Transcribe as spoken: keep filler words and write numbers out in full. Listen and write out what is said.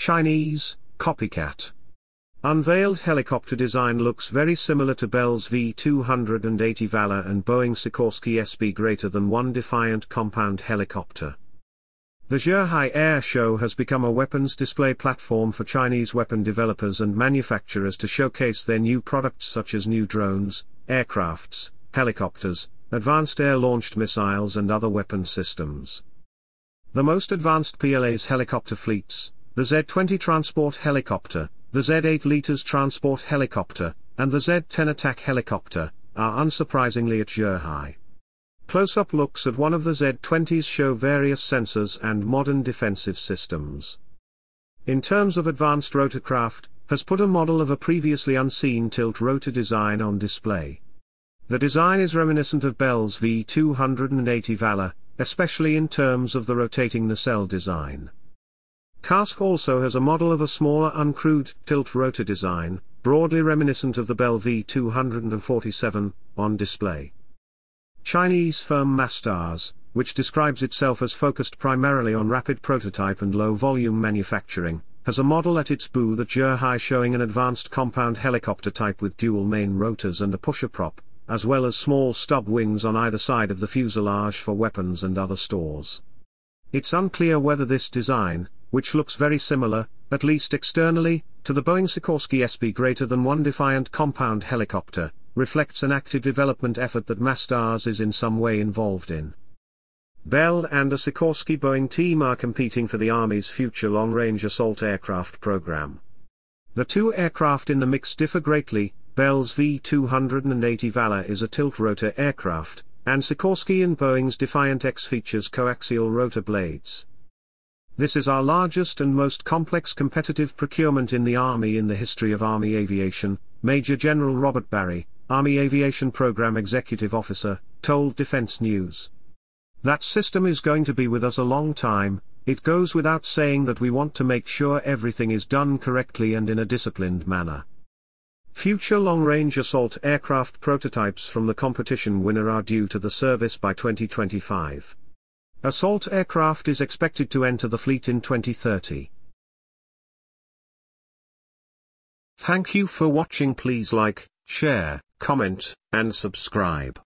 Chinese, Copycat. Unveiled helicopter design looks very similar to Bell's V two eighty Valor and Boeing Sikorsky S B greater than one Defiant compound helicopter. The Zhuhai Air Show has become a weapons display platform for Chinese weapon developers and manufacturers to showcase their new products such as new drones, aircrafts, helicopters, advanced air-launched missiles and other weapon systems. The most advanced P L A's helicopter fleets, the Z twenty transport helicopter, the Z eight Liters transport helicopter, and the Z ten attack helicopter, are unsurprisingly at Zhuhai. Close-up looks at one of the Z twenties show various sensors and modern defensive systems. In terms of advanced rotorcraft, has put a model of a previously unseen tilt-rotor design on display. The design is reminiscent of Bell's V two eighty Valor, especially in terms of the rotating nacelle design. Cask also has a model of a smaller uncrewed tilt-rotor design, broadly reminiscent of the Bell V two forty-seven, on display. Chinese firm Mastars, which describes itself as focused primarily on rapid prototype and low-volume manufacturing, has a model at its booth at Zhuhai showing an advanced compound helicopter type with dual main rotors and a pusher prop, as well as small stub wings on either side of the fuselage for weapons and other stores. It's unclear whether this design, which looks very similar, at least externally, to the Boeing Sikorsky S B greater than one Defiant compound helicopter, reflects an active development effort that Mastars is in some way involved in. Bell and a Sikorsky Boeing team are competing for the Army's future long-range assault aircraft program. The two aircraft in the mix differ greatly. Bell's V two eighty Valor is a tilt-rotor aircraft, and Sikorsky and Boeing's Defiant X features coaxial rotor blades. This is our largest and most complex competitive procurement in the Army in the history of Army aviation, Major General Robert Barry, Army Aviation Program Executive Officer, told Defense News. That system is going to be with us a long time. It goes without saying that we want to make sure everything is done correctly and in a disciplined manner. Future long-range assault aircraft prototypes from the competition winner are due to the service by twenty twenty-five. Assault aircraft is expected to enter the fleet in twenty thirty. Thank you for watching. Please like, share, comment, and subscribe.